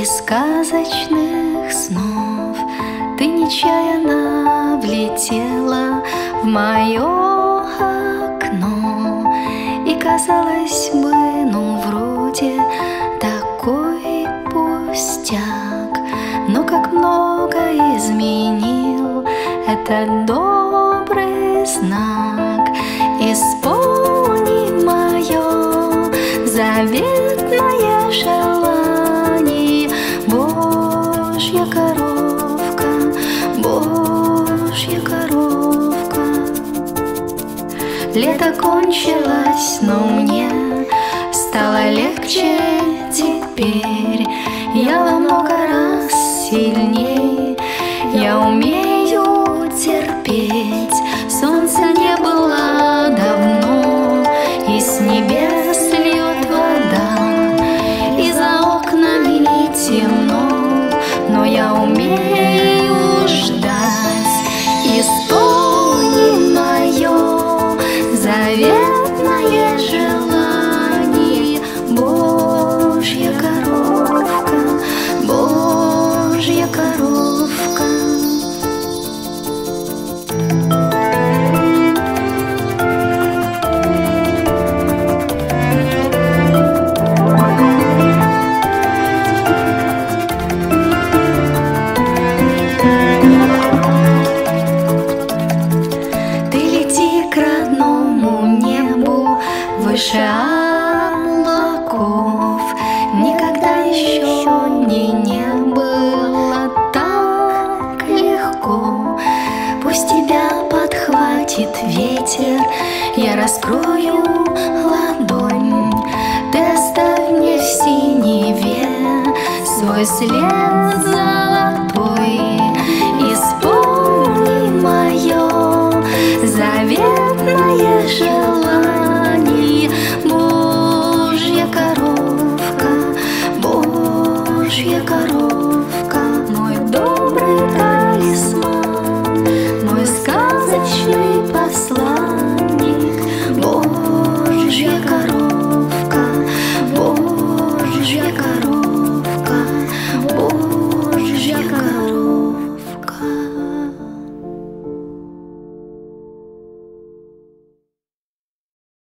Из сказочных снов ты нечаянно влетела в мое окно. И казалось бы, ну вроде такой пустяк, но как много изменил этот добрый знак. Исполни мое заветное желание, Божья коровка, Божья коровка. Лето кончилось, но мне стало легче теперь. Я во много раз сильней, я умею терпеть. Солнца не было давно, и с небес льет вода, и за окнами темно, но я умею ждать. Исполни мое заветное желание, Божья коровка, Божья коровка. Выше облаков никогда еще мне не было так легко. Пусть тебя подхватит ветер, я раскрою ладонь. Ты оставь мне в синеве свой след